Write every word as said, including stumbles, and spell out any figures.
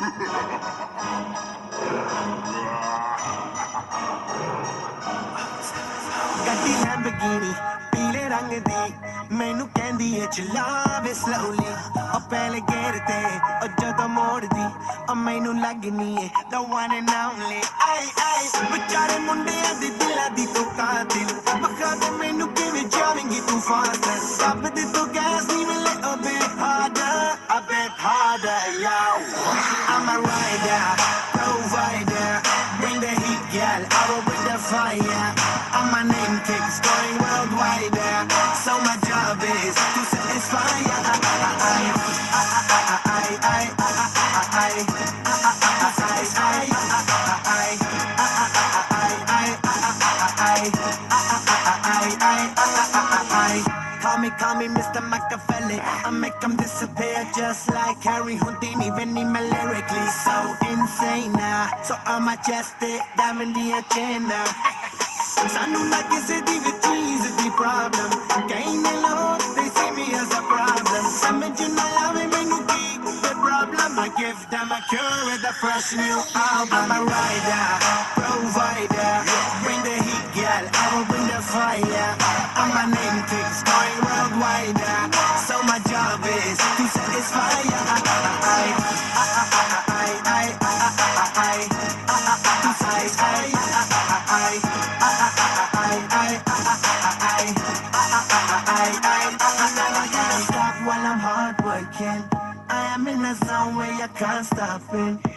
Gaddi Lamborghini, पीले रंग दी, मैनू कहंदी है चलावे slowly, और पहले गेर ते, और जदों मोड़ दी, और मैनू लगनी है the one and only. आई आई, बेचारे मुंडियां दी दिलां दी तू कातिल, बखा दे मैनू किवें जावेंगी तू faster, दब दे तू gas नीं a little bit harder, a bit harder, yo. I'm a rider, provider, bring the heat, girl, I will bring the fire. And my name keeps going worldwide, so my job is to satisfy. Call me, call me Mister Machiavelli. I make them disappear just like Harry Houdini. Even in my lyrically so insane now. So I'm majestic, diamond the agenda. Sanu na kisi di cheese di problem. Kahin log they see me as a problem. Samajh na aave mainu ki the problem. I give them a cure with a fresh new album. I'm a rider, provider, bring the heat, girl. I will bring the fire. And my name keeps going worldwide, so my job is to satisfy. While I'm hard working, I am in a zone where you can't stop it.